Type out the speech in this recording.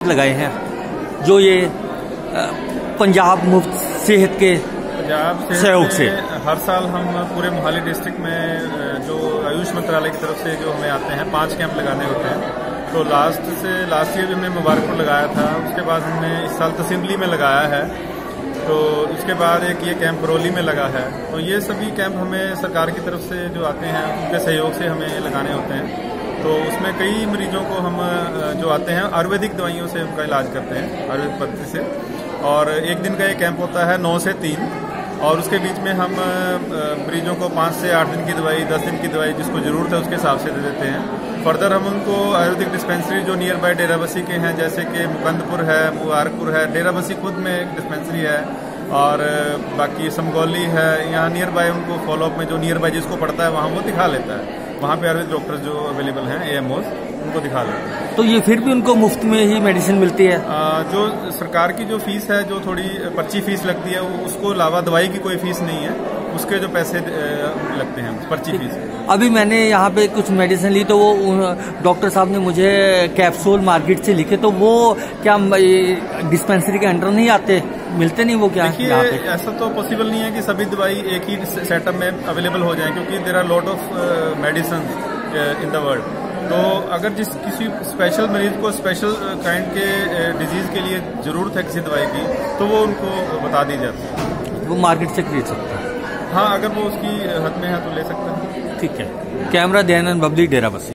लगाए हैं जो ये पंजाब मुफ्त सेहत के सहयोग से हर साल हम पूरे मोहाली डिस्ट्रिक्ट में जो आयुष मंत्रालय की तरफ से जो हमें आते हैं 5 कैंप लगाने होते हैं। तो लास्ट ईयर भी हमने मुबारकपुर लगाया था, उसके बाद हमने इस साल तसिम्बली में लगाया है, तो उसके बाद एक ये कैंप बरौली में लगा है। तो ये सभी कैंप हमें सरकार की तरफ से जो आते हैं उनके सहयोग से हमें लगाने होते हैं। तो उसमें कई मरीजों को हम जो आते हैं आयुर्वेदिक दवाइयों से उनका इलाज करते हैं, आयुर्वेदिक पद्धति से। और एक दिन का ये कैंप होता है 9 से 3, और उसके बीच में हम मरीजों को 5 से 8 दिन की दवाई, 10 दिन की दवाई जिसको जरूरत है उसके हिसाब से दे देते हैं। फर्दर हम उनको आयुर्वेदिक डिस्पेंसरी जो नियर बाय डेराबस्सी के हैं, जैसे कि मुकंदपुर है, मुबारकपुर है, डेराबस्सी खुद में एक डिस्पेंसरी है, और बाकी समगौली है, यहाँ नियर बाय उनको फॉलोअप में जो नियर बाय जिसको पड़ता है वहाँ वो दिखा लेता है। वहाँ पे आयुर्वेदिक डॉक्टर्स जो अवेलेबल हैं AMOs, उनको दिखा लेते हैं। तो ये फिर भी उनको मुफ्त में ही मेडिसिन मिलती है? जो सरकार की जो फीस है, जो थोड़ी पर्ची फीस लगती है, उसको अलावा दवाई की कोई फीस नहीं है, उसके जो पैसे लगते हैं पर्ची फीस। अभी मैंने यहाँ पे कुछ मेडिसिन ली तो वो डॉक्टर साहब ने मुझे कैप्सूल मार्केट से लिखे, तो वो क्या डिस्पेंसरी के अंडर नहीं आते, मिलते नहीं वो क्या? देखिए, ऐसा तो पॉसिबल नहीं है कि सभी दवाई एक ही सेटअप में अवेलेबल हो जाए, क्योंकि there are lot of medicine in the world. तो अगर किसी स्पेशल मरीज को स्पेशल काइंड के डिजीज के लिए जरूरत है किसी दवाई की, तो वो उनको बता दी जाती है, वो मार्केट से खरीद सकता है। हाँ, अगर वो उसकी हद में है तो ले सकता है। ठीक है। कैमरा दयानंद बबली, डेराबस्सी।